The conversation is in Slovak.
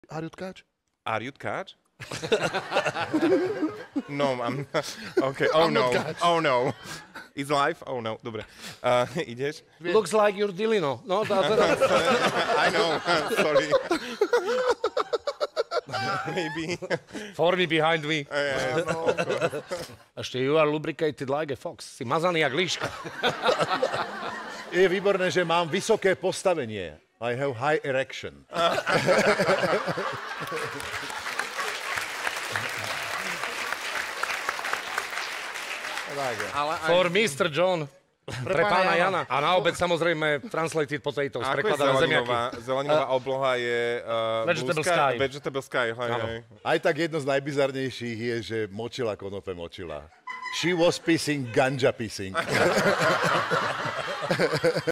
Are you Tkáč? Are you Tkáč? No, I'm not. Okay, oh I'm no, not Tkáč. oh no. It's live? Oh no, dobre. Ideš? Looks like you're Dilino. No, I know, sorry. Maybe. For me, behind me. No. Ešte you are lubricated like a fox. Si mazaný jak líška. Je výborné, že mám vysoké postavenie. I have high erection. For Mr. John. Pre pána Jana. A na obed samozrejme translated potatoes, Ako je prekladané zemiaky. zeleninová obloha je... Vegetable sky. Vegetable sky, hej. Aj tak jedno z najbizarnejších je, že močila konope močila. She was pissing, ganja pissing.